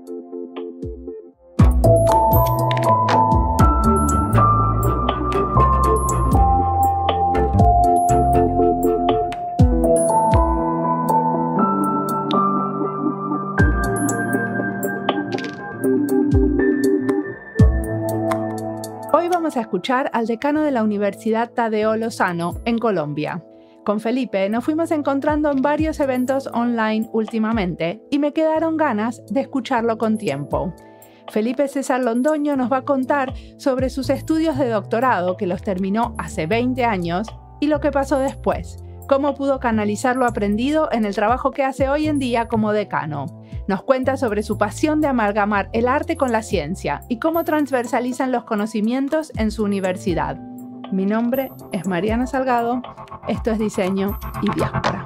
Hoy vamos a escuchar al decano de la Universidad Tadeo Lozano, en Colombia. Con Felipe nos fuimos encontrando en varios eventos online últimamente y me quedaron ganas de escucharlo con tiempo. Felipe César Londoño nos va a contar sobre sus estudios de doctorado, que los terminó hace 20 años, y lo que pasó después, cómo pudo canalizar lo aprendido en el trabajo que hace hoy en día como decano. Nos cuenta sobre su pasión de amalgamar el arte con la ciencia y cómo transversalizan los conocimientos en su universidad. Mi nombre es Mariana Salgado, esto es Diseño y Diáspora.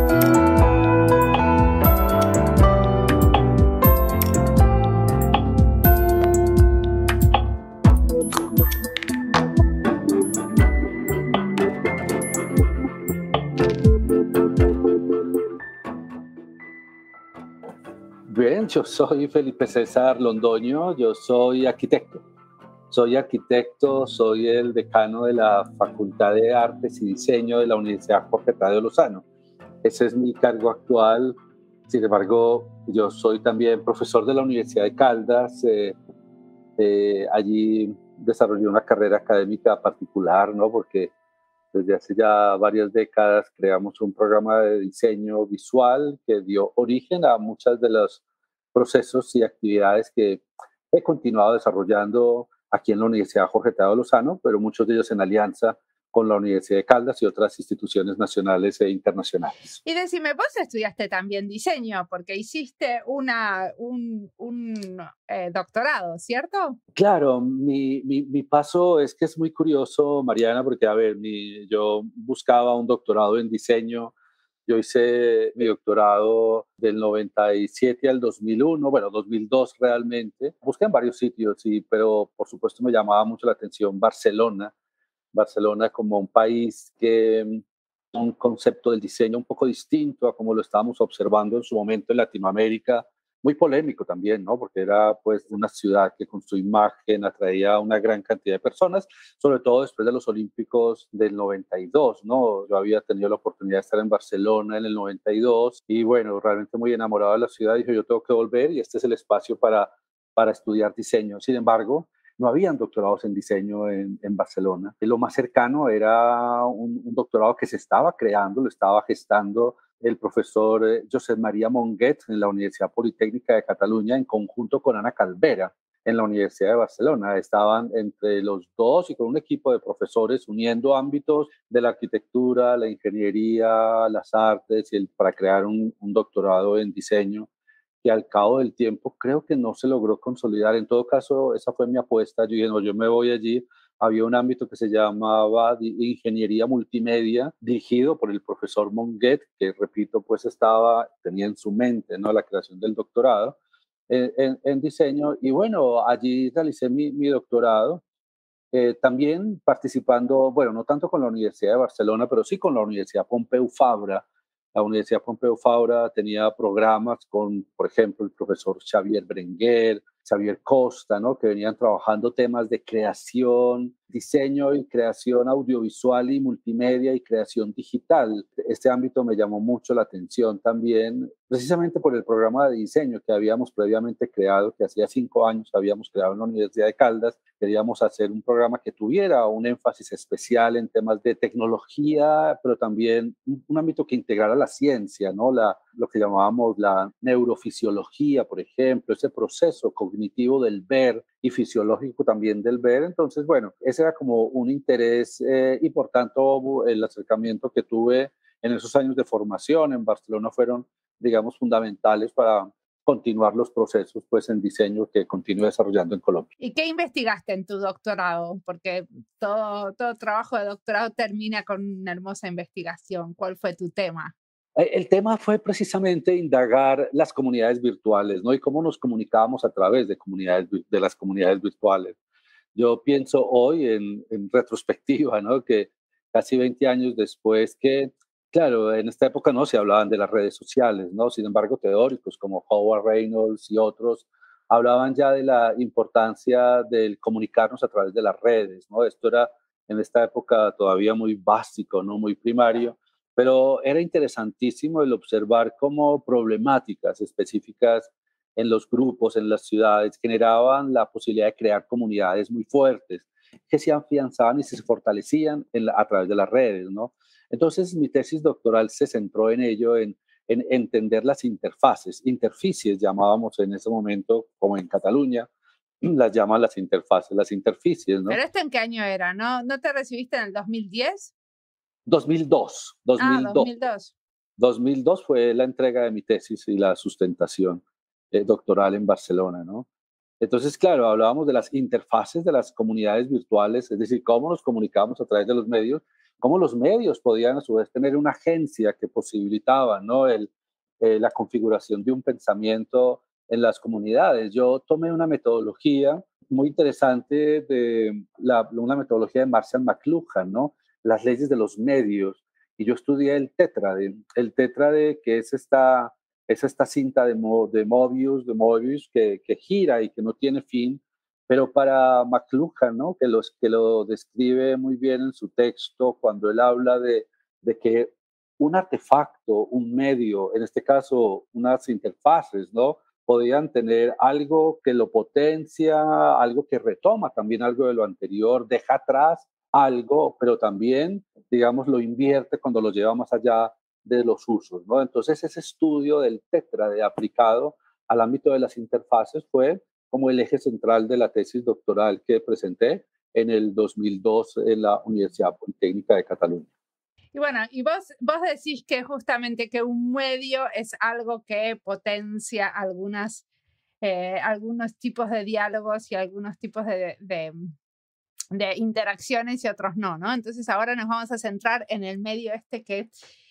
Bien, yo soy Felipe César Londoño, yo soy arquitecto. Soy el decano de la Facultad de Artes y Diseño de la Universidad Jorge Tadeo Lozano. Ese es mi cargo actual. Sin embargo, yo soy también profesor de la Universidad de Caldas. Allí desarrollé una carrera académica particular, ¿no? Porque desde hace ya varias décadas creamos un programa de diseño visual que dio origen a muchos de los procesos y actividades que he continuado desarrollando aquí en la Universidad Jorge Tadeo Lozano, pero muchos de ellos en alianza con la Universidad de Caldas y otras instituciones nacionales e internacionales. Y decime, vos estudiaste también diseño, porque hiciste un doctorado, ¿cierto? Claro, mi paso es que es muy curioso, Mariana, porque, a ver, yo buscaba un doctorado en diseño. Yo hice mi doctorado del 97 al 2001, bueno, 2002 realmente. Busqué en varios sitios, sí, pero por supuesto me llamaba mucho la atención Barcelona. Barcelona como un país que un concepto del diseño un poco distinto a como lo estábamos observando en su momento en Latinoamérica, muy polémico también, ¿no? Porque era pues una ciudad que con su imagen atraía a una gran cantidad de personas, sobre todo después de los Olímpicos del 92, ¿no? Yo había tenido la oportunidad de estar en Barcelona en el 92 y bueno, realmente muy enamorado de la ciudad, dije yo tengo que volver y este es el espacio para estudiar diseño. Sin embargo, no habían doctorados en diseño en Barcelona. Lo más cercano era un doctorado que se estaba creando, lo estaba gestando el profesor Josep María Monguet en la Universidad Politécnica de Cataluña en conjunto con Ana Calvera en la Universidad de Barcelona. Estaban entre los dos y con un equipo de profesores uniendo ámbitos de la arquitectura, la ingeniería, las artes para crear un doctorado en diseño que al cabo del tiempo creo que no se logró consolidar. En todo caso, esa fue mi apuesta. Yo dije, no, yo me voy allí. Había un ámbito que se llamaba Ingeniería Multimedia, dirigido por el profesor Monguet, que, repito, pues tenía en su mente, ¿no?, la creación del doctorado en diseño. Y bueno, allí realicé mi doctorado. También participando, bueno, no tanto con la Universidad de Barcelona, pero sí con la Universidad Pompeu Fabra. La Universidad Pompeu Fabra tenía programas con, por ejemplo, el profesor Xavier Berenguer, Xavier Costa, ¿no?, que venían trabajando temas de creación, diseño y creación audiovisual y multimedia y creación digital. Este ámbito me llamó mucho la atención también, precisamente por el programa de diseño que habíamos previamente creado, que hacía 5 años habíamos creado en la Universidad de Caldas. Queríamos hacer un programa que tuviera un énfasis especial en temas de tecnología, pero también un ámbito que integrara la ciencia, ¿no? Lo que llamábamos la neurofisiología, por ejemplo, ese proceso cognitivo del ver y fisiológico también del ver. Entonces, bueno, ese era como un interés y por tanto el acercamiento que tuve en esos años de formación en Barcelona fueron, digamos, fundamentales para continuar los procesos pues en diseño que continúe desarrollando en Colombia. ¿Y qué investigaste en tu doctorado? Porque todo trabajo de doctorado termina con una hermosa investigación. ¿Cuál fue tu tema? El tema fue precisamente indagar las comunidades virtuales, ¿no? Y cómo nos comunicábamos a través de las comunidades virtuales. Yo pienso hoy en retrospectiva, ¿no?, que casi 20 años después que, claro, en esta época no se hablaban de las redes sociales, ¿no? Sin embargo, teóricos como Howard Reynolds y otros hablaban ya de la importancia del comunicarnos a través de las redes, ¿no? Esto era en esta época todavía muy básico, ¿no? Muy primario, pero era interesantísimo el observar cómo problemáticas específicas en los grupos, en las ciudades, generaban la posibilidad de crear comunidades muy fuertes que se afianzaban y se fortalecían a través de las redes, ¿no? Entonces, mi tesis doctoral se centró en ello, en entender las interfaces, interficies llamábamos en ese momento, como en Cataluña, las llaman las interfaces, las interficies, ¿no? ¿Pero esto en qué año era? ¿No te recibiste en el 2010? 2002, Ah, 2002. 2002. 2002 fue la entrega de mi tesis y la sustentación doctoral en Barcelona, ¿no? Entonces, claro, hablábamos de las interfaces de las comunidades virtuales, es decir, cómo nos comunicamos a través de los medios, cómo los medios podían a su vez tener una agencia que posibilitaba, ¿no? La configuración de un pensamiento en las comunidades. Yo tomé una metodología muy interesante una metodología de Marshall McLuhan, ¿no? Las leyes de los medios. Y yo estudié el tétrade que es esta cinta de Mobius que gira y que no tiene fin, pero para McLuhan, ¿no? Que lo describe muy bien en su texto cuando él habla de que un artefacto, un medio, en este caso unas interfaces, ¿no? Podían tener algo que lo potencia, algo que retoma también algo de lo anterior, deja atrás algo, pero también, digamos, lo invierte cuando lo lleva más allá de los usos, ¿no? Entonces, ese estudio del tétrade aplicado al ámbito de las interfaces fue como el eje central de la tesis doctoral que presenté en el 2002 en la Universidad Politécnica de Cataluña. Y bueno, y vos decís que justamente que un medio es algo que potencia algunos tipos de diálogos y algunos tipos de interacciones y otros no, ¿no? Entonces ahora nos vamos a centrar en el medio este que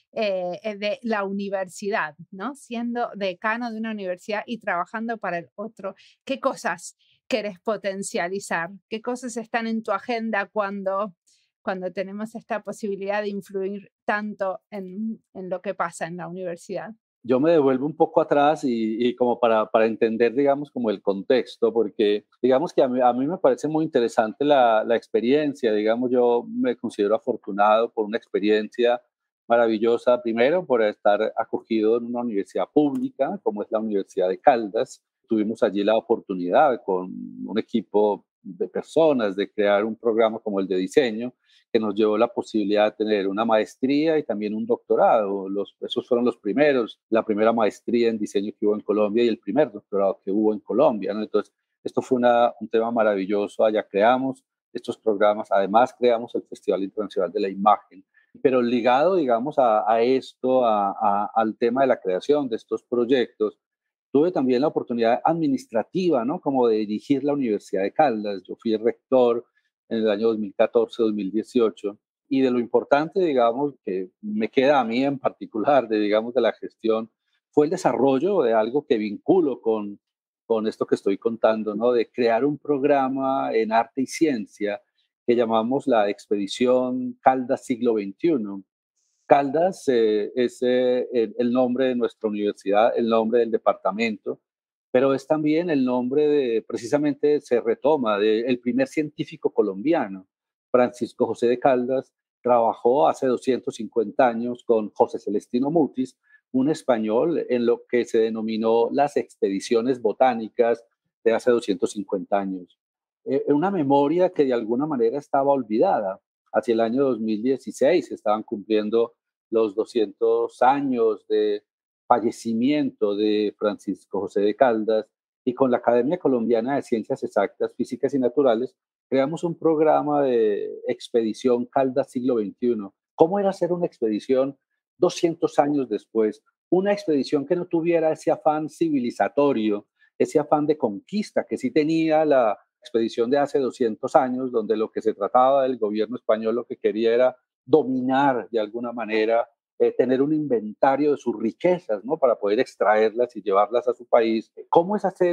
es de la universidad, ¿no? Siendo decano de una universidad y trabajando para el otro, ¿qué cosas querés potencializar? ¿Qué cosas están en tu agenda cuando tenemos esta posibilidad de influir tanto en lo que pasa en la universidad? Yo me devuelvo un poco atrás y como para entender, digamos, como el contexto, porque digamos que a mí me parece muy interesante la experiencia, digamos, yo me considero afortunado por una experiencia maravillosa, primero por estar acogido en una universidad pública, como es la Universidad de Caldas. Tuvimos allí la oportunidad con un equipo de personas de crear un programa como el de diseño, que nos llevó la posibilidad de tener una maestría y también un doctorado. Esos fueron los primeros, la primera maestría en diseño que hubo en Colombia y el primer doctorado que hubo en Colombia, ¿no? Entonces, esto fue un tema maravilloso. Allá creamos estos programas, además creamos el Festival Internacional de la Imagen. Pero ligado, digamos, a esto, al tema de la creación de estos proyectos, tuve también la oportunidad administrativa, ¿no? Como de dirigir la Universidad de Caldas. Yo fui el rector en el año 2014-2018. Y de lo importante, digamos, que me queda a mí en particular, digamos, de la gestión, fue el desarrollo de algo que vinculo con esto que estoy contando, ¿no? De crear un programa en arte y ciencia que llamamos la Expedición Caldas Siglo XXI. Caldas es el nombre de nuestra universidad, el nombre del departamento, pero es también el nombre precisamente se retoma del primer científico colombiano, Francisco José de Caldas. Trabajó hace 250 años con José Celestino Mutis, un español, en lo que se denominó las expediciones botánicas de hace 250 años. Una memoria que de alguna manera estaba olvidada. Hacia el año 2016 se estaban cumpliendo los 200 años de fallecimiento de Francisco José de Caldas, y con la Academia Colombiana de Ciencias Exactas, Físicas y Naturales creamos un programa de expedición Caldas siglo XXI. ¿Cómo era hacer una expedición 200 años después? Una expedición que no tuviera ese afán civilizatorio, ese afán de conquista que sí tenía la expedición de hace 200 años, donde lo que se trataba del gobierno español lo que quería era dominar de alguna manera, tener un inventario de sus riquezas, ¿no? Para poder extraerlas y llevarlas a su país. ¿Cómo es hacer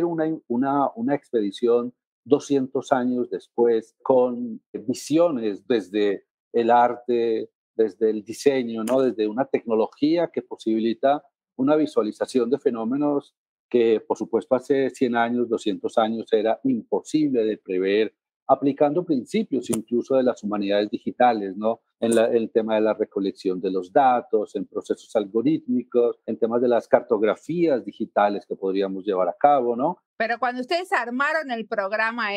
una expedición 200 años después con visiones desde el arte, desde el diseño, ¿no? Desde una tecnología que posibilita una visualización de fenómenos que por supuesto hace 100 años, 200 años era imposible de prever, aplicando principios incluso de las humanidades digitales, ¿no? El tema de la recolección de los datos, en procesos algorítmicos, en temas de las cartografías digitales que podríamos llevar a cabo, ¿no? Pero cuando ustedes armaron el programa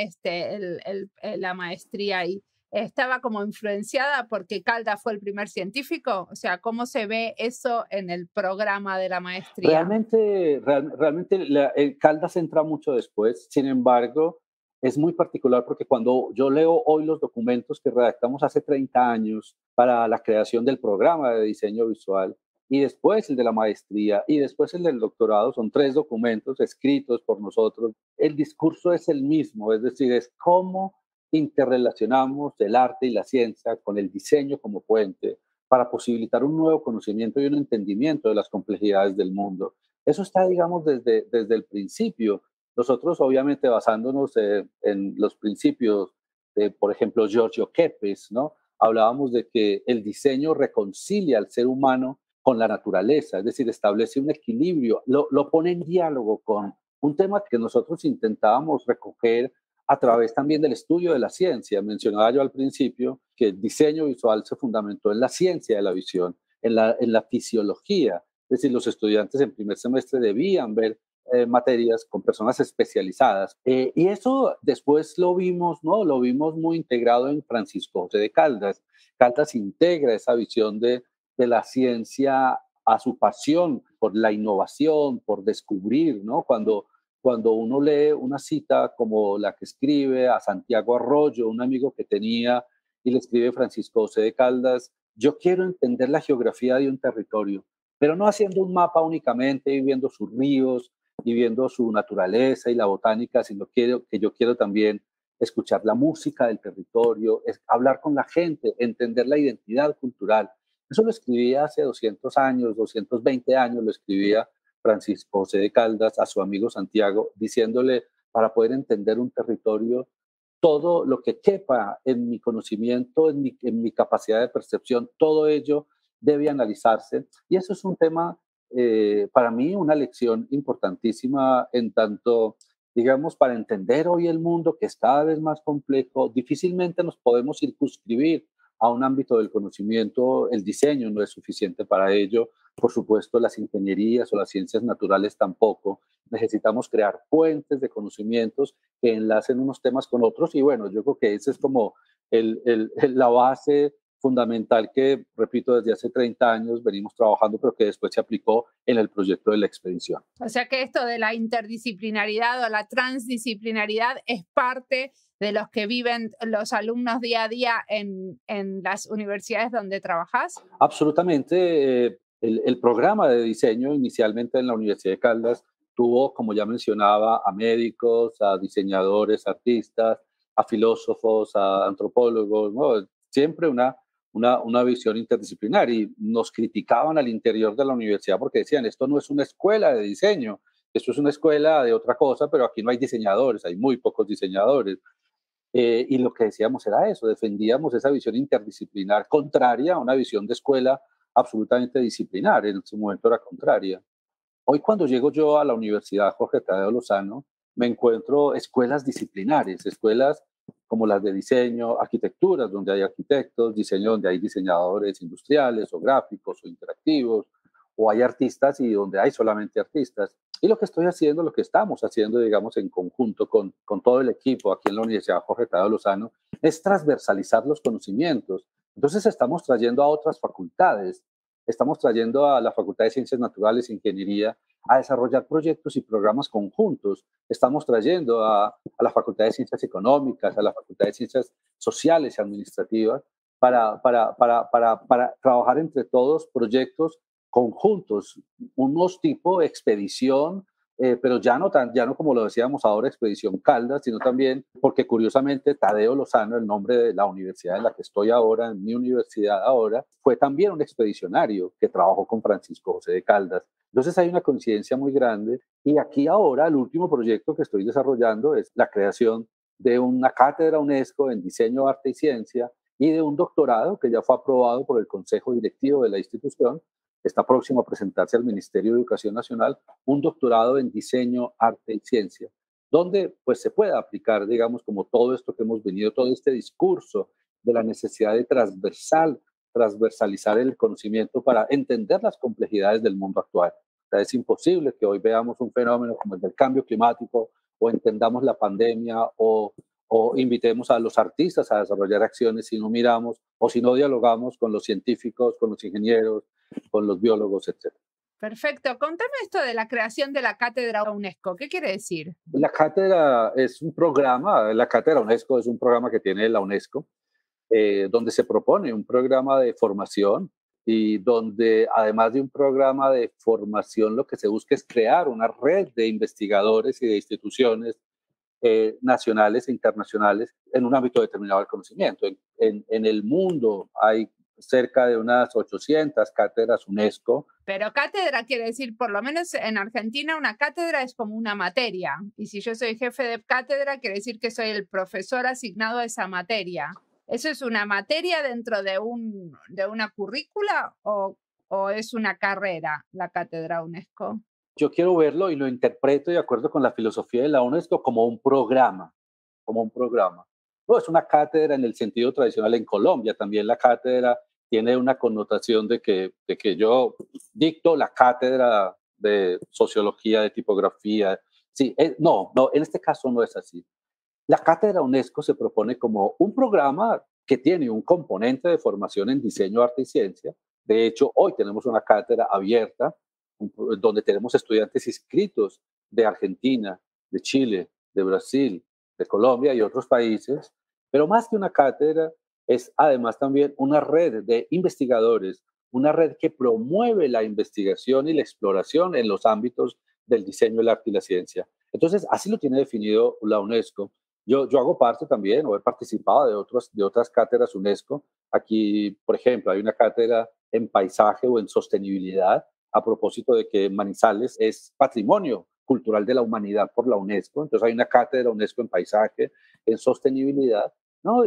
la maestría ahí, ¿estaba como influenciada porque Caldas fue el primer científico? O sea, ¿cómo se ve eso en el programa de la maestría? Realmente el Caldas entra mucho después, sin embargo, es muy particular porque cuando yo leo hoy los documentos que redactamos hace 30 años para la creación del programa de diseño visual, y después el de la maestría, y después el del doctorado, son 3 documentos escritos por nosotros, el discurso es el mismo, es decir, es cómo interrelacionamos el arte y la ciencia con el diseño como puente para posibilitar un nuevo conocimiento y un entendimiento de las complejidades del mundo. Eso está, digamos, desde el principio. Nosotros, obviamente, basándonos en los principios de, por ejemplo, Giorgio Kepes, ¿no? Hablábamos de que el diseño reconcilia al ser humano con la naturaleza, es decir, establece un equilibrio, lo pone en diálogo con un tema que nosotros intentábamos recoger a través también del estudio de la ciencia. Mencionaba yo al principio que el diseño visual se fundamentó en la ciencia de la visión, en la fisiología. Es decir, los estudiantes en primer semestre debían ver materias con personas especializadas. Y eso después lo vimos, ¿no? Lo vimos muy integrado en Francisco José de Caldas. Caldas integra esa visión de la ciencia a su pasión por la innovación, por descubrir, ¿no? Cuando uno lee una cita como la que escribe a Santiago Arroyo, un amigo que tenía, y le escribe Francisco José de Caldas, yo quiero entender la geografía de un territorio, pero no haciendo un mapa únicamente y viendo sus ríos y viendo su naturaleza y la botánica, sino que yo quiero también escuchar la música del territorio, hablar con la gente, entender la identidad cultural. Eso lo escribía hace 200 años, 220 años, lo escribía Francisco José de Caldas a su amigo Santiago, diciéndole, para poder entender un territorio, todo lo que quepa en mi conocimiento, en mi capacidad de percepción, todo ello debe analizarse. Y eso es un tema, para mí, una lección importantísima en tanto, digamos, para entender hoy el mundo, que es cada vez más complejo, difícilmente nos podemos circunscribir a un ámbito del conocimiento. El diseño no es suficiente para ello. Por supuesto, las ingenierías o las ciencias naturales tampoco. Necesitamos crear puentes de conocimientos que enlacen unos temas con otros. Y bueno, yo creo que esa es como la base fundamental que, repito, desde hace 30 años venimos trabajando, pero que después se aplicó en el proyecto de la expedición. O sea que esto de la interdisciplinaridad o la transdisciplinaridad es parte de los que viven los alumnos día a día en las universidades donde trabajas. Absolutamente. El programa de diseño inicialmente en la Universidad de Caldas tuvo, como ya mencionaba, a médicos, a diseñadores, artistas, a filósofos, a antropólogos, ¿no? Siempre una visión interdisciplinar, y nos criticaban al interior de la universidad porque decían, esto no es una escuela de diseño, esto es una escuela de otra cosa, pero aquí no hay diseñadores, hay muy pocos diseñadores. Y lo que decíamos era eso, defendíamos esa visión interdisciplinar contraria a una visión de escuela absolutamente disciplinar, en su momento era contraria. Hoy cuando llego yo a la Universidad Jorge Tadeo Lozano, me encuentro escuelas disciplinares, escuelas como las de diseño, arquitecturas donde hay arquitectos, diseño donde hay diseñadores industriales o gráficos o interactivos, o hay artistas y donde hay solamente artistas. Y lo que estoy haciendo, lo que estamos haciendo, digamos, en conjunto con todo el equipo aquí en la Universidad Jorge Tadeo Lozano, es transversalizar los conocimientos. Entonces estamos trayendo a otras facultades, estamos trayendo a la Facultad de Ciencias Naturales e Ingeniería a desarrollar proyectos y programas conjuntos. Estamos trayendo a la Facultad de Ciencias Económicas, a la Facultad de Ciencias Sociales y Administrativas para trabajar entre todos proyectos conjuntos, unos tipo expedición, pero ya no como lo decíamos ahora, expedición Caldas, sino también porque curiosamente Tadeo Lozano, el nombre de la universidad en la que estoy ahora, en mi universidad ahora, fue también un expedicionario que trabajó con Francisco José de Caldas. Entonces hay una coincidencia muy grande, y aquí ahora el último proyecto que estoy desarrollando es la creación de una cátedra UNESCO en diseño, arte y ciencia, y de un doctorado que ya fue aprobado por el Consejo Directivo de la institución está próximo a presentarse al Ministerio de Educación Nacional, un doctorado en diseño, arte y ciencia, donde pues se pueda aplicar, digamos, como todo esto que hemos venido, todo este discurso de la necesidad de transversalizar el conocimiento para entender las complejidades del mundo actual. O sea, es imposible que hoy veamos un fenómeno como el del cambio climático o entendamos la pandemia o invitemos a los artistas a desarrollar acciones si no miramos o si no dialogamos con los científicos, con los ingenieros, con los biólogos, etc. Perfecto. Contame esto de la creación de la cátedra UNESCO. ¿Qué quiere decir? La cátedra es un programa, la cátedra UNESCO es un programa que tiene la UNESCO, donde se propone un programa de formación y donde además de un programa de formación lo que se busca es crear una red de investigadores y de instituciones nacionales e internacionales en un ámbito determinado del conocimiento. En el mundo hay cerca de unas 800 cátedras UNESCO. Pero cátedra quiere decir, por lo menos en Argentina, una cátedra es como una materia. Y si yo soy jefe de cátedra, quiere decir que soy el profesor asignado a esa materia. ¿Eso es una materia dentro de una currícula o es una carrera, la cátedra UNESCO? Yo quiero verlo y lo interpreto de acuerdo con la filosofía de la UNESCO como un programa, como un programa. No es una cátedra en el sentido tradicional en Colombia, también la cátedra tiene una connotación de que yo dicto la cátedra de sociología, de tipografía. Sí, no, en este caso no es así. La cátedra UNESCO se propone como un programa que tiene un componente de formación en diseño, arte y ciencia. De hecho, hoy tenemos una cátedra abierta donde tenemos estudiantes inscritos de Argentina, de Chile, de Brasil, de Colombia y otros países, pero más que una cátedra, es además también una red de investigadores, una red que promueve la investigación y la exploración en los ámbitos del diseño, el arte y la ciencia. Entonces, así lo tiene definido la UNESCO. Yo hago parte también, o he participado de otras cátedras UNESCO. Aquí, por ejemplo, hay una cátedra en paisaje o en sostenibilidad, a propósito de que Manizales es patrimonio cultural de la humanidad por la UNESCO. Entonces hay una cátedra UNESCO en paisaje, en sostenibilidad, ¿no?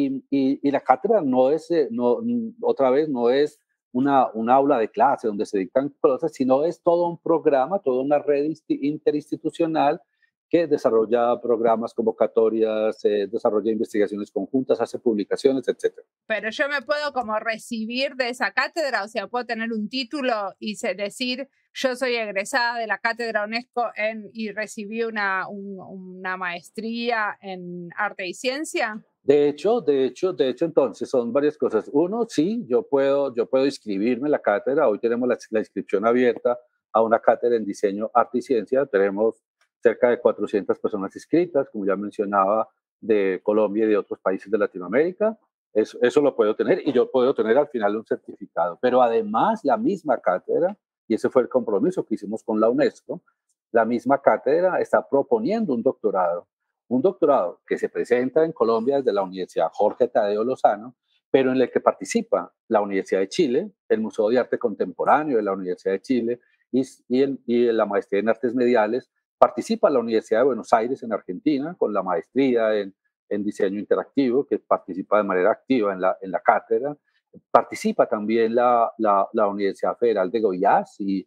Y la cátedra no es, otra vez, no es un aula de clase donde se dictan cosas, sino es todo un programa, toda una red interinstitucional que desarrolla programas, convocatorias, desarrolla investigaciones conjuntas, hace publicaciones, etc. Pero yo me puedo como recibir de esa cátedra, o sea, puedo tener un título y decir, yo soy egresada de la cátedra UNESCO y recibí una maestría en arte y ciencia. De hecho, entonces son varias cosas. Uno, sí, yo puedo inscribirme en la cátedra. Hoy tenemos la inscripción abierta a una cátedra en diseño, arte y ciencia. Tenemos cerca de 400 personas inscritas, como ya mencionaba, de Colombia y de otros países de Latinoamérica. Eso lo puedo tener y yo puedo tener al final un certificado. Pero además, la misma cátedra, y ese fue el compromiso que hicimos con la UNESCO, la misma cátedra está proponiendo un doctorado que se presenta en Colombia desde la Universidad Jorge Tadeo Lozano, pero en el que participa la Universidad de Chile, el Museo de Arte Contemporáneo de la Universidad de Chile y la maestría en artes mediales. Participa la Universidad de Buenos Aires en Argentina con la maestría en diseño interactivo, que participa de manera activa en la cátedra. Participa también la Universidad Federal de Goiás y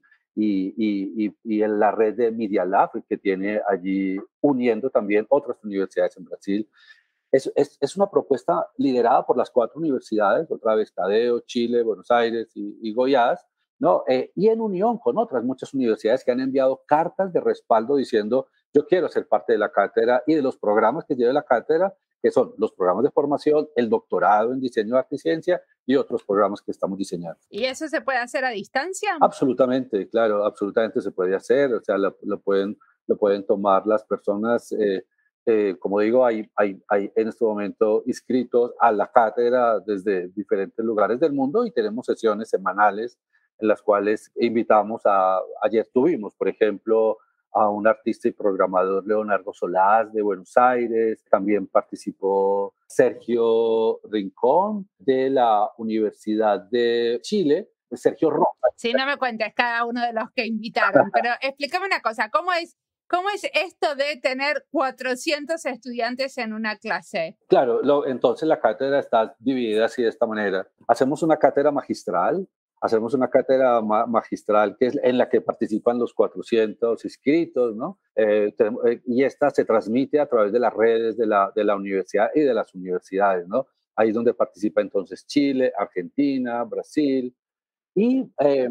en la red de Media Lab que tiene allí uniendo también otras universidades en Brasil. Es una propuesta liderada por las 4 universidades, otra vez Tadeo, Chile, Buenos Aires y Goiás, ¿no? Y en unión con otras muchas universidades que han enviado cartas de respaldo diciendo yo quiero ser parte de la cátedra y de los programas que lleve la cátedra, que son los programas de formación, el doctorado en diseño, arte y ciencia y otros programas que estamos diseñando. ¿Y eso se puede hacer a distancia? Absolutamente, claro, absolutamente se puede hacer, o sea, lo pueden tomar las personas, como digo, hay en este momento inscritos a la cátedra desde diferentes lugares del mundo y tenemos sesiones semanales en las cuales invitamos ayer tuvimos, por ejemplo, a un artista y programador, Leonardo Solás, de Buenos Aires. También participó Sergio Rincón, de la Universidad de Chile, Sergio Roca. Sí, no me cuentes cada uno de los que invitaron, pero explícame una cosa, ¿cómo es esto de tener 400 estudiantes en una clase? Claro, entonces la cátedra está dividida así de esta manera. Hacemos una cátedra magistral, hacemos una cátedra magistral que es en la que participan los 400 inscritos, ¿no? Y esta se transmite a través de las redes de la universidad y de las universidades, ¿no? Ahí es donde participa entonces Chile, Argentina, Brasil. Y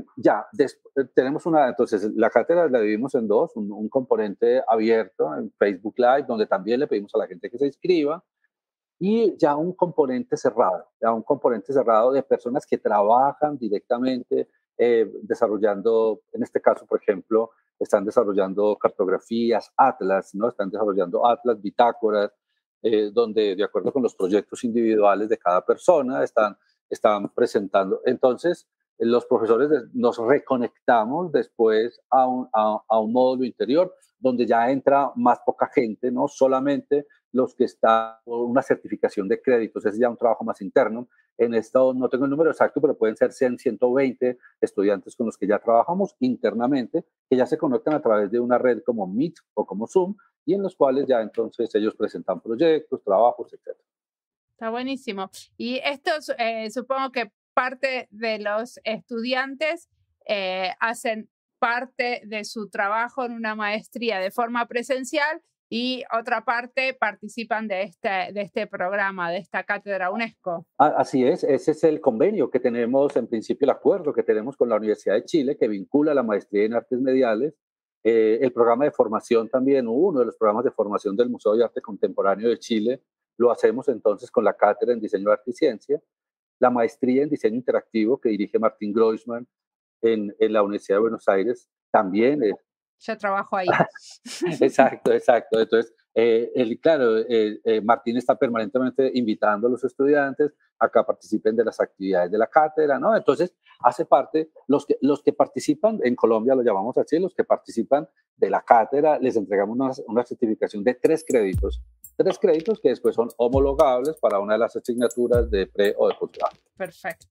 tenemos entonces la cátedra la dividimos en dos, un componente abierto en Facebook Live, donde también le pedimos a la gente que se inscriba, y ya un componente cerrado de personas que trabajan directamente desarrollando, en este caso, por ejemplo, están desarrollando cartografías, atlas, ¿no? Están desarrollando atlas, bitácoras, donde de acuerdo con los proyectos individuales de cada persona están presentando. Entonces, los profesores nos reconectamos después a un módulo interior donde ya entra más poca gente, no solamente los que están por una certificación de créditos, es ya un trabajo más interno. En esto no tengo el número exacto, pero pueden ser 100, 120 estudiantes con los que ya trabajamos internamente, que ya se conectan a través de una red como Meet o como Zoom, y en los cuales ya entonces ellos presentan proyectos, trabajos, etc. Está buenísimo. Y esto supongo que parte de los estudiantes hacen parte de su trabajo en una maestría de forma presencial y otra parte participan de este programa, de esta cátedra UNESCO. Así es, ese es el convenio que tenemos, en principio el acuerdo que tenemos con la Universidad de Chile, que vincula la maestría en artes mediales, el programa de formación también, uno de los programas de formación del Museo de Arte Contemporáneo de Chile, lo hacemos entonces con la cátedra en Diseño, Arte y Ciencia, la maestría en Diseño Interactivo que dirige Martín Groisman en la Universidad de Buenos Aires, también es. Yo trabajo ahí. Exacto. Entonces, claro, Martín está permanentemente invitando a los estudiantes a que participen de las actividades de la cátedra, ¿no? Entonces, hace parte, los que participan, en Colombia lo llamamos así, los que participan de la cátedra, les entregamos una certificación de 3 créditos que después son homologables para una de las asignaturas de pre o de posgrado. Perfecto.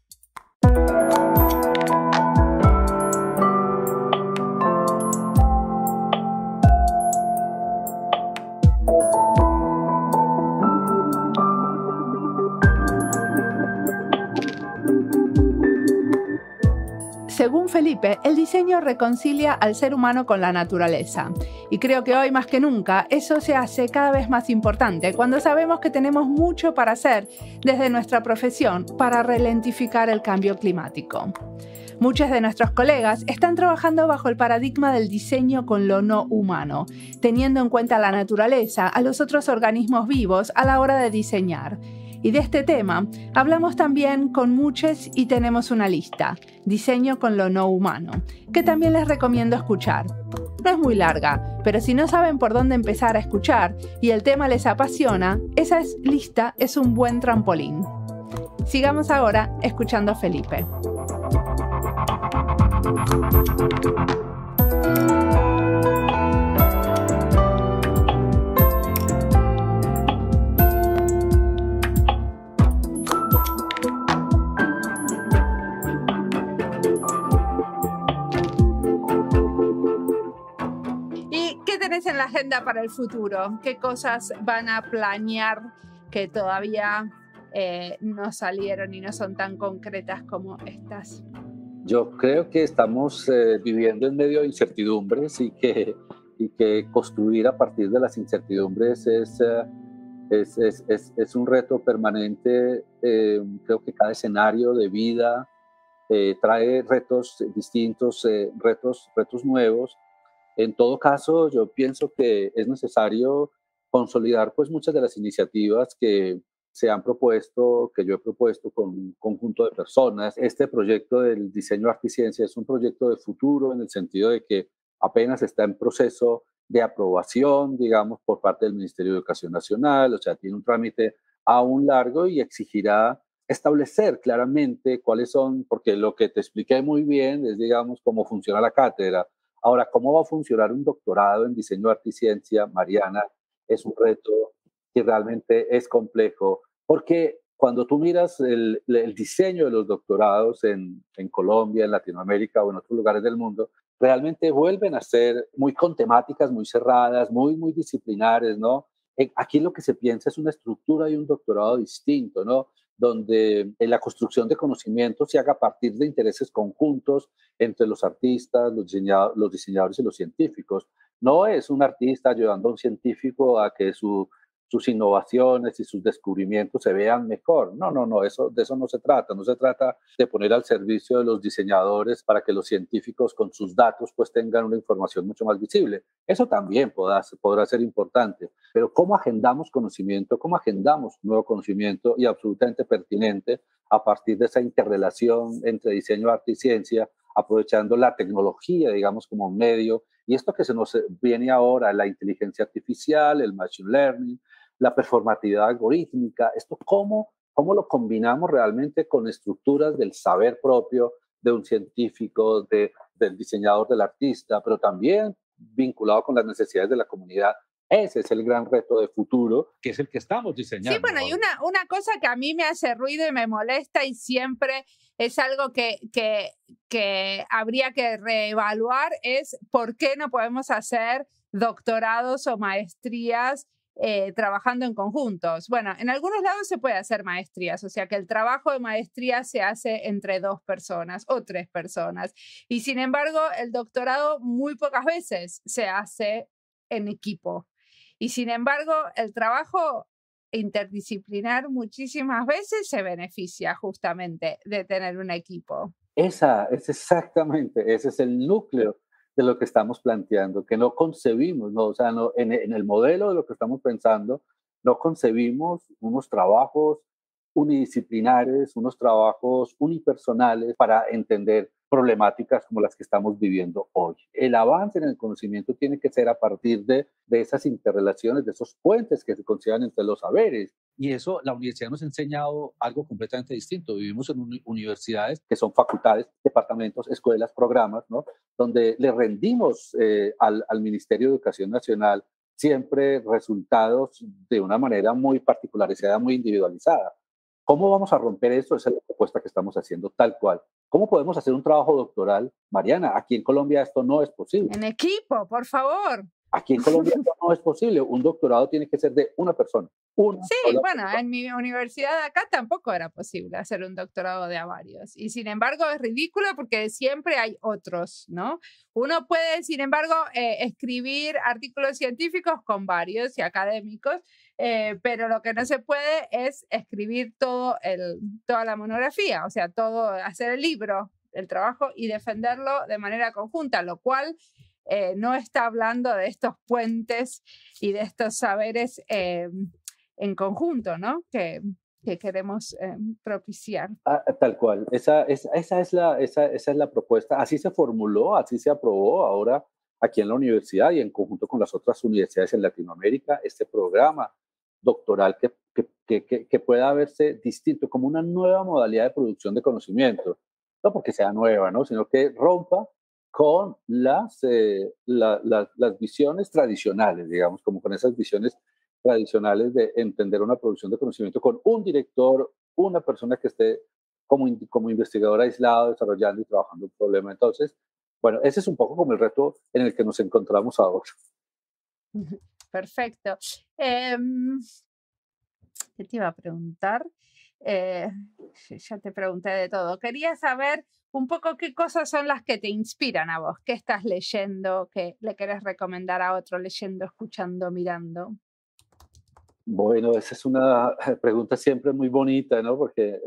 Según Felipe, el diseño reconcilia al ser humano con la naturaleza. Y creo que hoy más que nunca eso se hace cada vez más importante cuando sabemos que tenemos mucho para hacer desde nuestra profesión para ralentificar el cambio climático. Muchos de nuestros colegas están trabajando bajo el paradigma del diseño con lo no humano, teniendo en cuenta la naturaleza, a los otros organismos vivos a la hora de diseñar. Y de este tema hablamos también con muchos y tenemos una lista, Diseño con lo no humano, que también les recomiendo escuchar. No es muy larga, pero si no saben por dónde empezar a escuchar y el tema les apasiona, esa lista es un buen trampolín. Sigamos ahora escuchando a Felipe. En la agenda para el futuro? ¿Qué cosas van a planear que todavía no salieron y no son tan concretas como estas? Yo creo que estamos viviendo en medio de incertidumbres y que construir a partir de las incertidumbres es un reto permanente. Creo que cada escenario de vida trae retos distintos, retos nuevos. En todo caso, yo pienso que es necesario consolidar pues muchas de las iniciativas que se han propuesto, que yo he propuesto con un conjunto de personas. Este proyecto del diseño arte y ciencia es un proyecto de futuro en el sentido de que apenas está en proceso de aprobación, digamos, por parte del Ministerio de Educación Nacional, o sea, tiene un trámite aún largo y exigirá establecer claramente cuáles son, porque lo que te expliqué muy bien es, digamos, cómo funciona la cátedra. Ahora, ¿cómo va a funcionar un doctorado en diseño, arte y ciencia, Mariana? Es un reto que realmente es complejo, porque cuando tú miras el diseño de los doctorados en Colombia, en Latinoamérica o en otros lugares del mundo, realmente vuelven a ser muy con temáticas muy cerradas, muy disciplinares, ¿no? Aquí lo que se piensa es una estructura de un doctorado distinto, ¿no? donde la construcción de conocimiento se haga a partir de intereses conjuntos entre los artistas, los diseñadores y los científicos. No es un artista ayudando a un científico a que sus innovaciones y sus descubrimientos se vean mejor. No, no, no, de eso no se trata. No se trata de poner al servicio de los diseñadores para que los científicos con sus datos pues tengan una información mucho más visible. Eso también podrá ser importante, pero ¿cómo agendamos conocimiento? ¿Cómo agendamos nuevo conocimiento y absolutamente pertinente a partir de esa interrelación entre diseño, arte y ciencia, aprovechando la tecnología, digamos, como un medio? Y esto que se nos viene ahora, la inteligencia artificial, el machine learning, la performatividad algorítmica, esto cómo lo combinamos realmente con estructuras del saber propio de un científico, del diseñador, del artista, pero también vinculado con las necesidades de la comunidad. Ese es el gran reto de futuro, que es el que estamos diseñando. Sí, bueno, y una cosa que a mí me hace ruido y me molesta y siempre es algo que habría que reevaluar es por qué no podemos hacer doctorados o maestrías trabajando en conjuntos. Bueno, en algunos lados se puede hacer maestrías, o sea que el trabajo de maestría se hace entre 2 personas o 3 personas. Y sin embargo, el doctorado muy pocas veces se hace en equipo. Y sin embargo, el trabajo interdisciplinar muchísimas veces se beneficia justamente de tener un equipo. Exactamente, ese es el núcleo de lo que estamos planteando, que no concebimos, ¿no? O sea, no, en el modelo de lo que estamos pensando, no concebimos unos trabajos unidisciplinares, unos trabajos unipersonales para entender problemáticas como las que estamos viviendo hoy. El avance en el conocimiento tiene que ser a partir de esas interrelaciones, de esos puentes que se consideran entre los saberes. Y eso la universidad nos ha enseñado algo completamente distinto. Vivimos en universidades que son facultades, departamentos, escuelas, programas, ¿no? Donde le rendimos al Ministerio de Educación Nacional siempre resultados de una manera muy particularizada, muy individualizada. ¿Cómo vamos a romper eso? Esa es la propuesta que estamos haciendo tal cual. ¿Cómo podemos hacer un trabajo doctoral? Mariana, aquí en Colombia esto no es posible. En equipo, por favor. Aquí en Colombia esto no es posible. Un doctorado tiene que ser de una persona. Sí, bueno, en mi universidad acá tampoco era posible hacer un doctorado de a varios. Y sin embargo es ridículo porque siempre hay otros, ¿no? Uno puede, sin embargo, escribir artículos científicos con varios y académicos, pero lo que no se puede es escribir toda la monografía, o sea, hacer el libro, el trabajo y defenderlo de manera conjunta, lo cual no está hablando de estos puentes y de estos saberes en conjunto, ¿no? Que queremos propiciar. Tal cual. Esa es la propuesta. Así se formuló, así se aprobó ahora aquí en la universidad y en conjunto con las otras universidades en Latinoamérica, este programa doctoral que pueda verse distinto, como una nueva modalidad de producción de conocimiento. No porque sea nueva, ¿no? Sino que rompa con las visiones tradicionales, digamos, como con esas visiones tradicionales de entender una producción de conocimiento con un director, una persona que esté como investigador aislado, desarrollando y trabajando un problema. Entonces, bueno, ese es un poco como el reto en el que nos encontramos ahora. Perfecto. ¿Qué te iba a preguntar? Ya te pregunté de todo. Quería saber un poco qué cosas son las que te inspiran a vos, qué estás leyendo, qué le querés recomendar a otro leyendo, escuchando, mirando. Bueno, esa es una pregunta siempre muy bonita, ¿no? Porque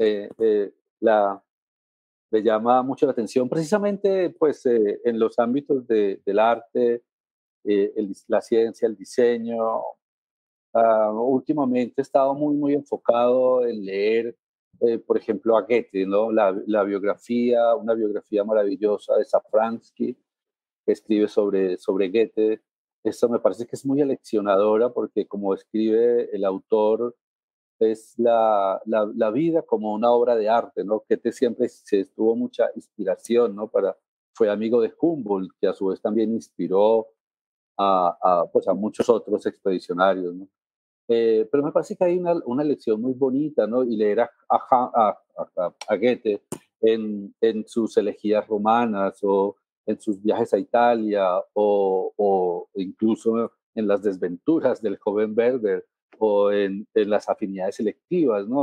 me llama mucho la atención, precisamente pues, en los ámbitos del arte, la ciencia, el diseño. Últimamente he estado muy enfocado en leer, por ejemplo, a Goethe, ¿no? Una biografía maravillosa de Safransky, que escribe sobre Goethe. Esto me parece que es muy aleccionadora porque como escribe el autor, es la vida como una obra de arte, ¿no? Goethe siempre tuvo mucha inspiración, ¿no? Fue amigo de Humboldt, que a su vez también inspiró pues a muchos otros expedicionarios, ¿no? Pero me parece que hay una lección muy bonita, ¿no? Y leer a Goethe en sus elegías romanas o en sus viajes a Italia o incluso en las desventuras del joven Werber o en las afinidades selectivas, ¿no?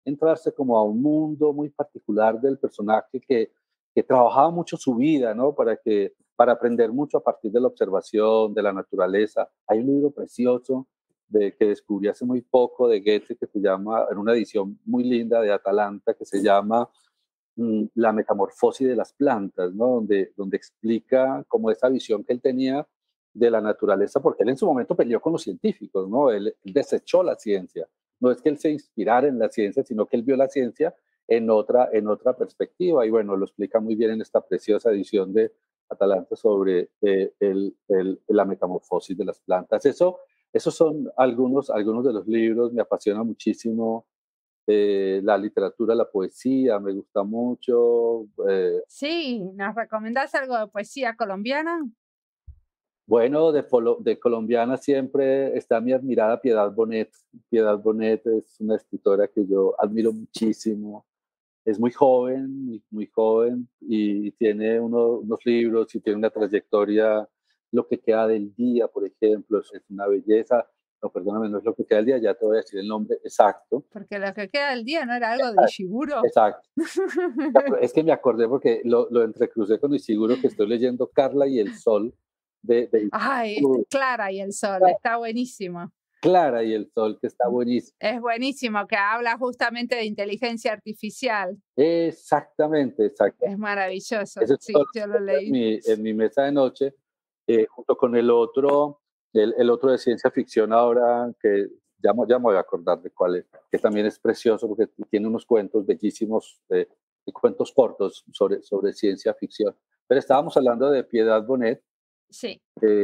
entrarse como a un mundo muy particular del personaje que trabajaba mucho su vida, ¿no? Para aprender mucho a partir de la observación, de la naturaleza. Hay un libro precioso que descubrí hace muy poco de Goethe que se llama, en una edición muy linda de Atalanta, que se llama La metamorfosis de las plantas, ¿no? Donde explica como esa visión que él tenía de la naturaleza, porque él en su momento peleó con los científicos, ¿no? Él desechó la ciencia. No es que él se inspirara en la ciencia, sino que él vio la ciencia en otra perspectiva. Y bueno, lo explica muy bien en esta preciosa edición de Atalanta sobre la metamorfosis de las plantas. Esos son algunos de los libros, me apasiona muchísimo la literatura, la poesía, me gusta mucho. Sí, ¿nos recomendás algo de poesía colombiana? Bueno, de colombiana siempre está mi admirada Piedad Bonet. Piedad Bonet es una escritora que yo admiro muchísimo. Es muy joven, muy joven, y tiene unos libros y tiene una trayectoria. Lo que queda del día, por ejemplo, es una belleza. No, perdóname, no es lo que queda del día, ya te voy a decir el nombre exacto. Porque lo que queda del día no era algo de Ishiguro. Exacto. Es que me acordé porque lo entrecrucé con Ishiguro, que estoy leyendo Carla y el Sol de Ay, Ishiguro. Clara y el Sol, está buenísimo. Clara y el Sol, que está buenísimo. Es buenísimo, que habla justamente de inteligencia artificial. Exactamente, exacto. Es maravilloso. Ese es Sí, todo yo lo leí. en mi mesa de noche, junto con el otro de ciencia ficción ahora, que ya me voy a acordar de cuál es, que también es precioso porque tiene unos cuentos bellísimos, cuentos cortos sobre ciencia ficción. Pero estábamos hablando de Piedad Bonet, Sí.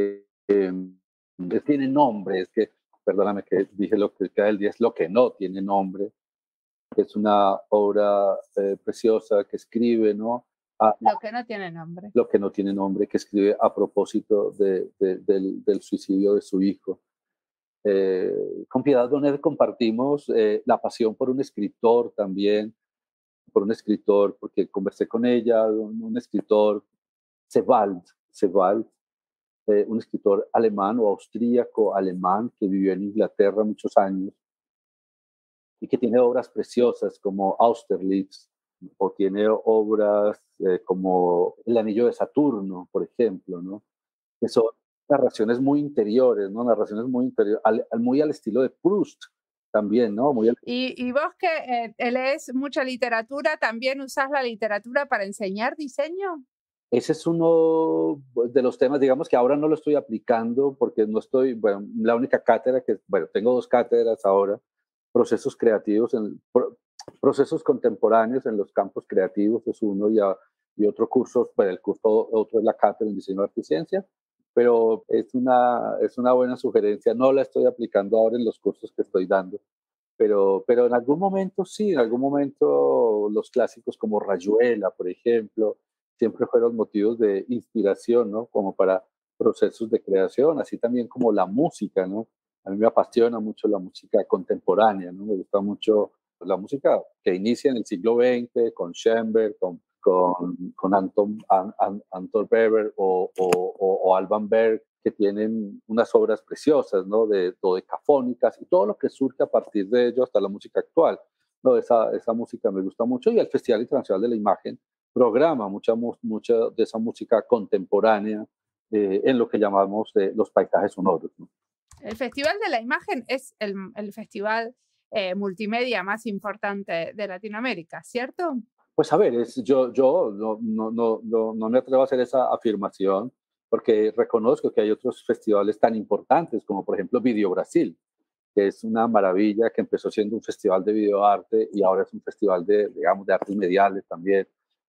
tiene nombre, es que, perdóname que dije lo que queda del día, es lo que no tiene nombre. Es una obra preciosa que escribe, ¿no? Lo que no tiene nombre. Lo que no tiene nombre, que escribe a propósito del suicidio de su hijo. Con Piedad Bonet compartimos la pasión por un escritor también, porque conversé con ella, un escritor, Sebald, un escritor alemán o austríaco alemán que vivió en Inglaterra muchos años y que tiene obras preciosas como Austerlitz, o tiene obras como El Anillo de Saturno, por ejemplo, ¿no? Que son narraciones muy interiores, ¿no? Narraciones muy interiores, muy al estilo de Proust también, ¿no? Y vos que lees mucha literatura, ¿también usás la literatura para enseñar diseño? Ese es uno de los temas, digamos que ahora no lo estoy aplicando porque no estoy, bueno, la única cátedra bueno, tengo 2 cátedras ahora, procesos creativos, procesos contemporáneos en los campos creativos es uno y otro curso, bueno, otro es la cátedra en diseño de arte y ciencia, pero es una buena sugerencia, no la estoy aplicando ahora en los cursos que estoy dando, pero en algún momento sí, en algún momento los clásicos como Rayuela, por ejemplo, siempre fueron motivos de inspiración, ¿no? Como para procesos de creación, así también como la música, ¿no? A mí me apasiona mucho la música contemporánea, ¿no? Me gusta mucho la música que inicia en el siglo XX con Schoenberg, con Anton Weber o Alban Berg, que tienen unas obras preciosas, ¿no? De dodecafónicas y todo lo que surge a partir de ello hasta la música actual. No, esa música me gusta mucho y el Festival Internacional de la Imagen programa mucha de esa música contemporánea en lo que llamamos los paisajes sonoros, ¿no? El Festival de la Imagen es el festival multimedia más importante de Latinoamérica, ¿cierto? Pues a ver, yo no me atrevo a hacer esa afirmación porque reconozco que hay otros festivales tan importantes como por ejemplo Video Brasil, que es una maravilla, que empezó siendo un festival de videoarte y ahora es un festival digamos, de artes mediales también.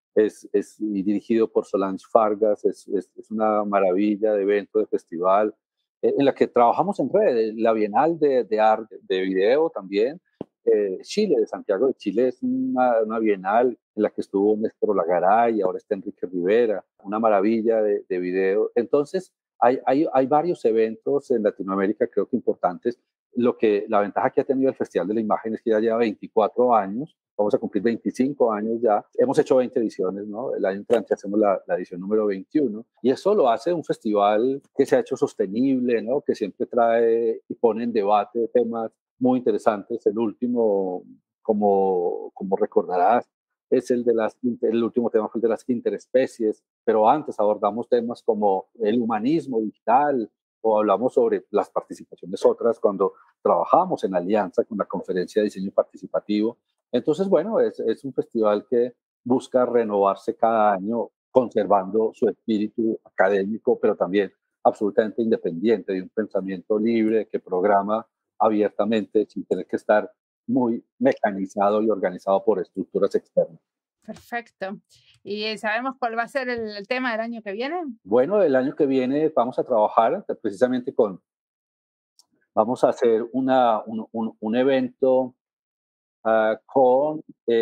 Y dirigido por Solange Fargas, es una maravilla de evento, de festival, en la que trabajamos en red, la Bienal de arte, de video también. Chile, de Santiago de Chile, es una bienal en la que estuvo Néstor Lagaray y ahora está Enrique Rivera, una maravilla de video. Entonces, hay varios eventos en Latinoamérica, creo que importantes. La ventaja que ha tenido el Festival de la Imagen es que ya lleva 24 años, vamos a cumplir 25 años ya, hemos hecho 20 ediciones, ¿no? El año entrante hacemos la edición número 21, y eso lo hace un festival que se ha hecho sostenible, ¿no? Que siempre trae y pone en debate temas muy interesantes. El último como recordarás, es el último tema fue el de las interespecies, pero antes abordamos temas como el humanismo digital o hablamos sobre las participaciones otras cuando trabajamos en alianza con la Conferencia de Diseño Participativo. Entonces, bueno, es un festival que busca renovarse cada año, conservando su espíritu académico, pero también absolutamente independiente, de un pensamiento libre que programa abiertamente sin tener que estar muy mecanizado y organizado por estructuras externas. Perfecto. ¿Y sabemos cuál va a ser el tema del año que viene? Bueno, el año que viene vamos a trabajar precisamente vamos a hacer un evento con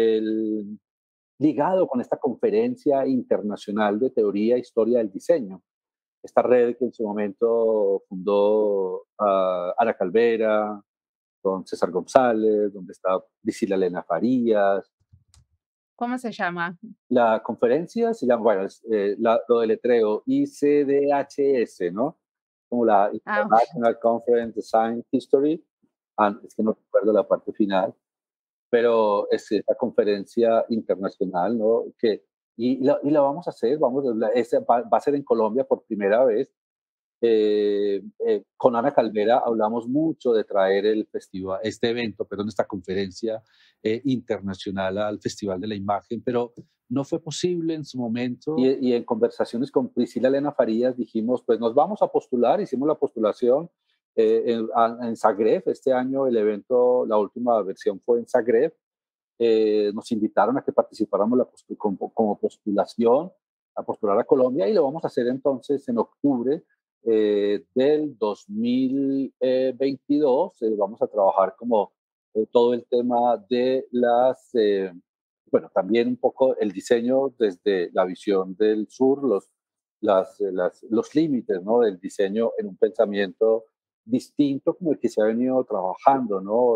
ligado con esta conferencia internacional de teoría e historia del diseño. Esta red que en su momento fundó Ana Calvera, con César González, donde está Priscila Elena Farías. ¿Cómo se llama? La conferencia se llama, bueno, lo deletreo ICDHS, ¿no? Como la Ah, ok. International Conference Design History. Es que no recuerdo la parte final, pero es esta conferencia internacional, ¿no? Y la vamos a hacer, va a ser en Colombia por primera vez. Con Ana Calvera hablamos mucho de traer este evento, perdón, esta conferencia internacional al Festival de la Imagen, pero no fue posible en su momento. Y en conversaciones con Priscila Elena Farías dijimos, pues nos vamos a postular, hicimos la postulación en Zagreb. Este año el evento, la última versión fue en Zagreb. Nos invitaron a que participáramos como postulación, a postular a Colombia, y lo vamos a hacer entonces en octubre del 2022. Vamos a trabajar como todo el tema de bueno, también un poco el diseño desde la visión del sur, los límites, ¿no?, del diseño en un pensamiento distinto como el que se ha venido trabajando, ¿no?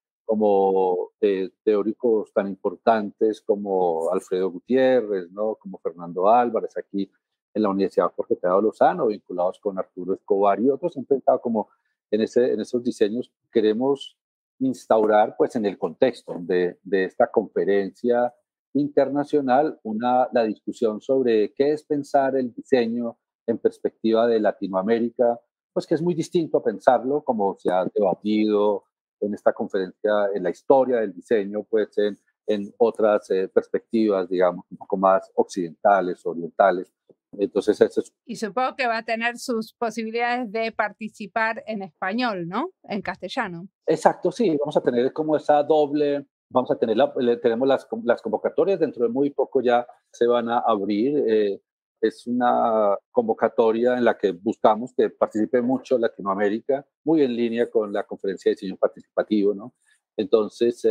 Como teóricos tan importantes como Alfredo Gutiérrez, ¿no?, como Fernando Álvarez, aquí en la Universidad Jorge Tadeo Lozano, vinculados con Arturo Escobar y otros, han pensado como en esos diseños. Queremos instaurar, pues, en el contexto de esta conferencia internacional, la discusión sobre qué es pensar el diseño en perspectiva de Latinoamérica, pues que es muy distinto a pensarlo como se ha debatido en esta conferencia, en la historia del diseño, pues en otras perspectivas, digamos, un poco más occidentales, orientales. Entonces, eso es. Y supongo que va a tener sus posibilidades de participar en español, ¿no? En castellano. Exacto, sí, vamos a tener como esa doble, vamos a tener, tenemos las convocatorias, dentro de muy poco ya se van a abrir. Es una convocatoria en la que buscamos que participe mucho Latinoamérica, muy en línea con la conferencia de diseño participativo, ¿no? Entonces,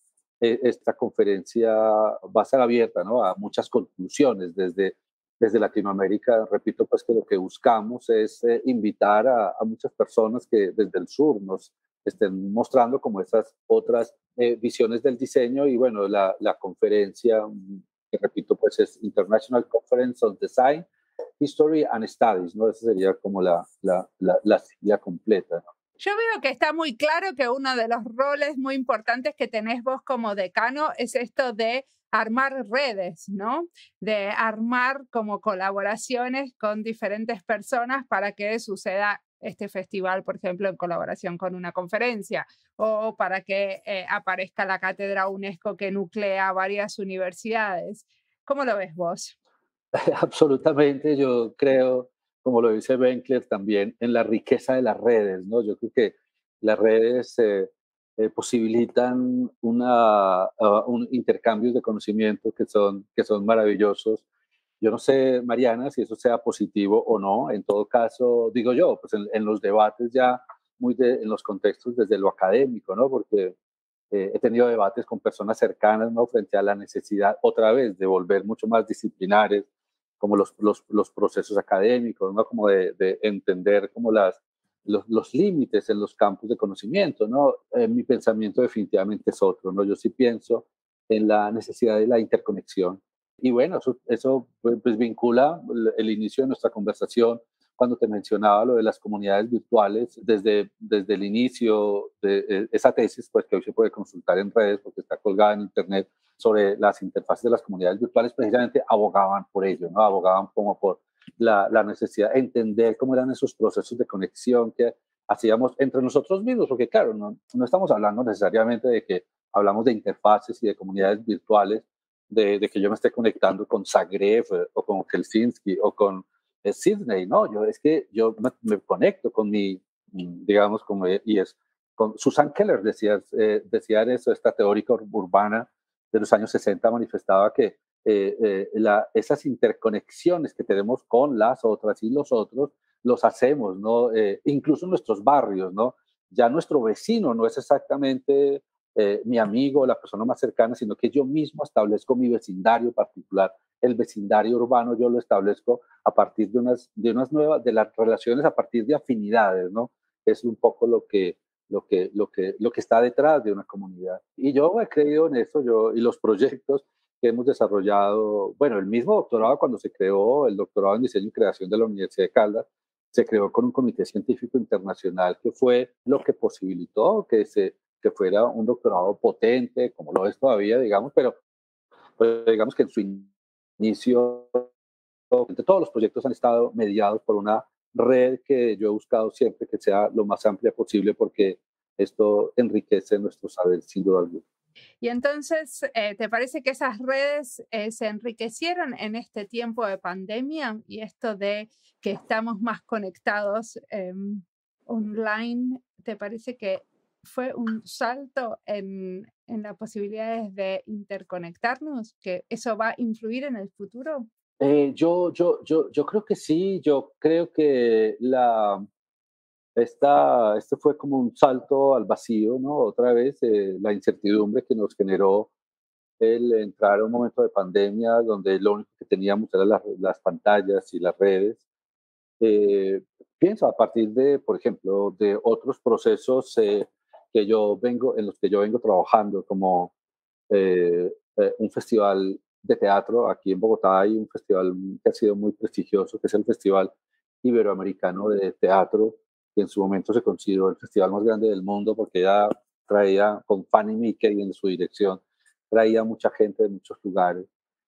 esta conferencia va a ser abierta, ¿no?, a muchas conclusiones desde Latinoamérica. Repito, pues que lo que buscamos es invitar a muchas personas que desde el sur nos estén mostrando como esas otras visiones del diseño. Y bueno, la conferencia, que repito, pues es International Conference on Design, History and Studies, ¿no? Esa sería como la sigla completa, ¿no? Yo veo que está muy claro que uno de los roles muy importantes que tenés vos como decano es esto de armar redes, ¿no? De armar como colaboraciones con diferentes personas para que suceda este festival, por ejemplo, en colaboración con una conferencia, o para que aparezca la cátedra UNESCO que nuclea varias universidades. ¿Cómo lo ves vos? Absolutamente, yo creo, como lo dice Benkler, también en la riqueza de las redes, ¿no? Yo creo que las redes posibilitan un intercambios de conocimiento que son maravillosos. Yo no sé, Mariana, si eso sea positivo o no. En todo caso, digo yo, pues en los debates ya, en los contextos desde lo académico, ¿no? Porque he tenido debates con personas cercanas, ¿no?, frente a la necesidad otra vez de volver mucho más disciplinares, como los procesos académicos, ¿no?, como de entender como los límites en los campos de conocimiento, ¿no? Mi pensamiento definitivamente es otro, ¿no? Yo sí pienso en la necesidad de la interconexión. Y bueno, eso pues vincula el inicio de nuestra conversación cuando te mencionaba lo de las comunidades virtuales, desde el inicio de esa tesis, pues que hoy se puede consultar en redes porque está colgada en internet, sobre las interfaces de las comunidades virtuales, precisamente abogaban por ello, ¿no? Abogaban como por la necesidad de entender cómo eran esos procesos de conexión que hacíamos entre nosotros mismos, porque claro, no estamos hablando necesariamente de que hablamos de interfaces y de comunidades virtuales, de que yo me esté conectando con Zagreb o con Helsinki o con Sydney, ¿no? Es que yo me conecto con digamos, con Susan Keller decía eso, esta teórica urbana de los años 60 manifestaba que esas interconexiones que tenemos con las otras y los otros, los hacemos, ¿no? Incluso en nuestros barrios, ¿no? Ya nuestro vecino no es exactamente mi amigo, la persona más cercana, sino que yo mismo establezco mi vecindario particular. El vecindario urbano yo lo establezco a partir de las relaciones a partir de afinidades, ¿no? Es un poco lo que está detrás de una comunidad. Y yo he creído en eso, y los proyectos que hemos desarrollado, bueno, el mismo doctorado cuando se creó, el doctorado en diseño y creación de la Universidad de Caldas, se creó con un comité científico internacional que fue lo que posibilitó que fuera un doctorado potente, como lo es todavía, digamos, pero digamos que en su inicio, todos los proyectos han estado mediados por una red que yo he buscado siempre que sea lo más amplia posible porque esto enriquece nuestro saber sin duda alguna. Y entonces, ¿te parece que esas redes se enriquecieron en este tiempo de pandemia y esto de que estamos más conectados online? ¿Te parece que fue un salto en las posibilidades de interconectarnos? ¿Que eso va a influir en el futuro? Yo creo que sí, yo creo que este fue como un salto al vacío, ¿no? Otra vez, la incertidumbre que nos generó el entrar a un momento de pandemia donde lo único que teníamos eran las pantallas y las redes. Eh, Pienso a partir de, por ejemplo, de otros procesos en los que yo vengo trabajando, como un festival de teatro. Aquí en Bogotá hay un festival que ha sido muy prestigioso, que es el Festival Iberoamericano de Teatro, que en su momento se consideró el festival más grande del mundo porque ya traía, con Fanny Mickey en su dirección, traía mucha gente de muchos lugares.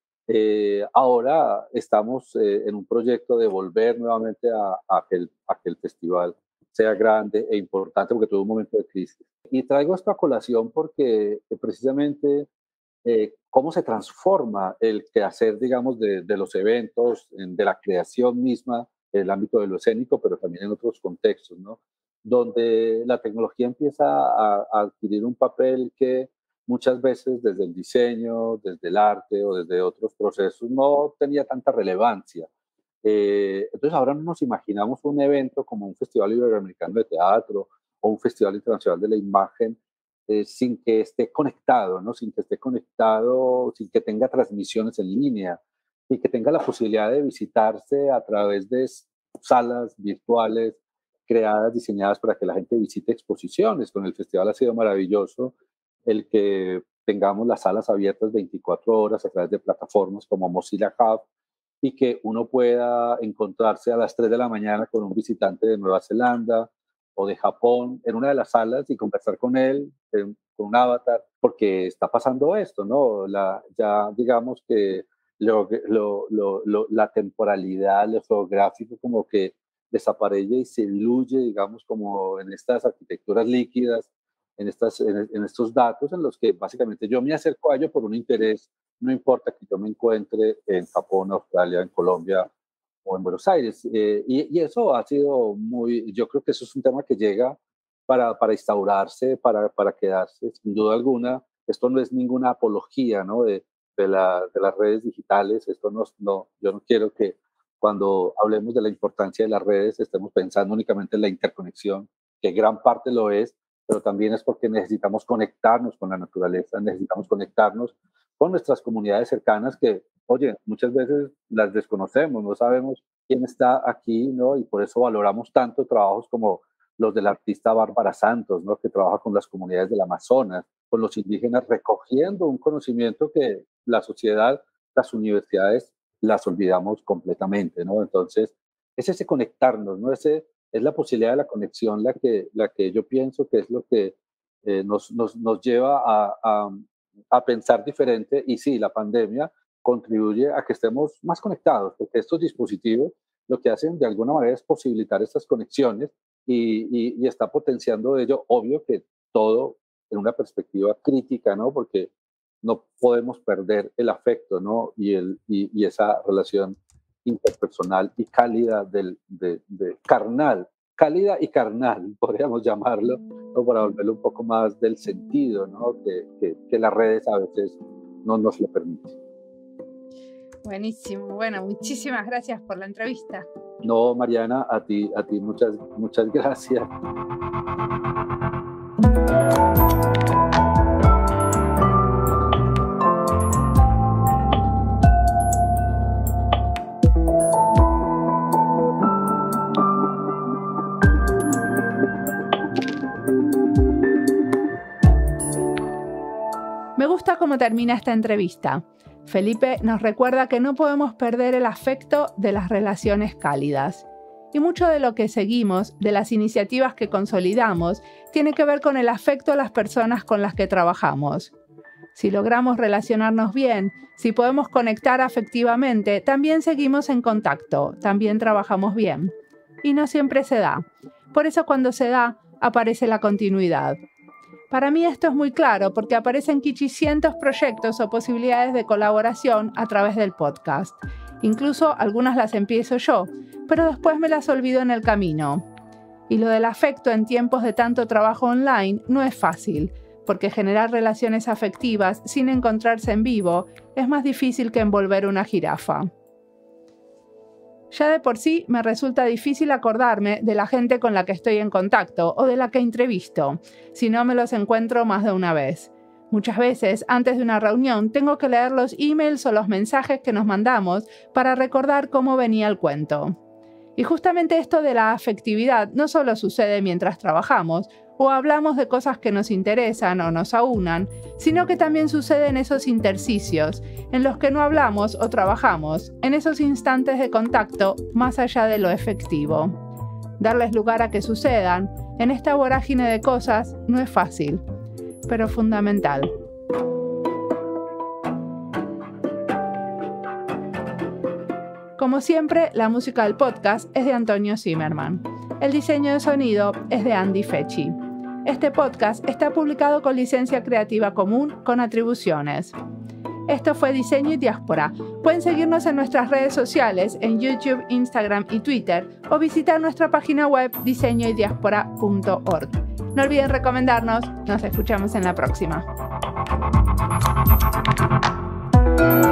Ahora estamos en un proyecto de volver nuevamente a que el festival sea grande e importante porque tuvo un momento de crisis. Y traigo esto a colación porque precisamente cómo se transforma el quehacer, digamos, de los eventos, de la creación misma, en el ámbito de lo escénico, pero también en otros contextos, ¿no? Donde la tecnología empieza a adquirir un papel que muchas veces desde el diseño, desde el arte o desde otros procesos no tenía tanta relevancia. Entonces ahora no nos imaginamos un evento como un Festival Iberoamericano de Teatro o un Festival Internacional de la Imagen sin que esté conectado, ¿no? Sin que esté conectado, sin que tenga transmisiones en línea y que tenga la posibilidad de visitarse a través de salas virtuales creadas, diseñadas para que la gente visite exposiciones. Con el festival ha sido maravilloso el que tengamos las salas abiertas 24 horas a través de plataformas como Mozilla Hub y que uno pueda encontrarse a las 3 de la mañana con un visitante de Nueva Zelanda o de Japón en una de las salas y conversar con él, con un avatar, porque está pasando esto, ¿no? Ya digamos que la temporalidad, lo geográfico como que desaparece y se diluye, digamos, como en estas arquitecturas líquidas, en estos datos en los que básicamente yo me acerco a ello por un interés, no importa que yo me encuentre en Japón, Australia, en Colombia o en Buenos Aires. Y eso ha sido yo creo que eso es un tema que llega para instaurarse, para quedarse, sin duda alguna. Esto no es ninguna apología, ¿no? De las redes digitales. Yo no quiero que cuando hablemos de la importancia de las redes estemos pensando únicamente en la interconexión, que gran parte lo es, pero también es porque necesitamos conectarnos con la naturaleza, necesitamos conectarnos con nuestras comunidades cercanas que, oye, muchas veces las desconocemos, no sabemos quién está aquí, ¿no? Y por eso valoramos tanto trabajos como los del artista Bárbara Santos, ¿no? Que trabaja con las comunidades del Amazonas, con los indígenas, recogiendo un conocimiento que la sociedad, las universidades, las olvidamos completamente, ¿no? Entonces, es ese conectarnos, ¿no? Es la posibilidad de la conexión la que yo pienso que es lo que nos lleva a pensar diferente. Y sí, la pandemia contribuye a que estemos más conectados, porque estos dispositivos lo que hacen de alguna manera es posibilitar estas conexiones y está potenciando ello. Obvio que todo en una perspectiva crítica, ¿no? Porque no podemos perder el afecto, ¿no? Y esa relación interpersonal y cálida carnal, cálida y carnal, podríamos llamarlo, ¿no? Para volverlo un poco más del sentido, ¿no? Que las redes a veces no nos lo permiten. Buenísimo. Bueno, muchísimas gracias por la entrevista. No, Mariana, a ti muchas gracias. Me gusta cómo termina esta entrevista. Felipe nos recuerda que no podemos perder el afecto de las relaciones cálidas. Y mucho de lo que seguimos, de las iniciativas que consolidamos, tiene que ver con el afecto a las personas con las que trabajamos. Si logramos relacionarnos bien, si podemos conectar afectivamente, también seguimos en contacto, también trabajamos bien. Y no siempre se da. Por eso cuando se da, aparece la continuidad. Para mí esto es muy claro porque aparecen quichicientos proyectos o posibilidades de colaboración a través del podcast. Incluso algunas las empiezo yo, pero después me las olvido en el camino. Y lo del afecto en tiempos de tanto trabajo online no es fácil, porque generar relaciones afectivas sin encontrarse en vivo es más difícil que envolver una jirafa. Ya de por sí me resulta difícil acordarme de la gente con la que estoy en contacto o de la que entrevisto, si no me los encuentro más de una vez. Muchas veces, antes de una reunión, tengo que leer los emails o los mensajes que nos mandamos para recordar cómo venía el cuento. Y justamente esto de la afectividad no solo sucede mientras trabajamos o hablamos de cosas que nos interesan o nos aúnan, sino que también sucede en esos intersticios, en los que no hablamos o trabajamos, en esos instantes de contacto más allá de lo efectivo. Darles lugar a que sucedan, en esta vorágine de cosas, no es fácil, pero fundamental. Como siempre, la música del podcast es de Antonio Zimmerman. El diseño de sonido es de Andy Fechi. Este podcast está publicado con licencia creativa común con atribuciones. Esto fue Diseño y Diáspora. Pueden seguirnos en nuestras redes sociales, en YouTube, Instagram y Twitter, o visitar nuestra página web diseñoydiaspora.org. No olviden recomendarnos. Nos escuchamos en la próxima.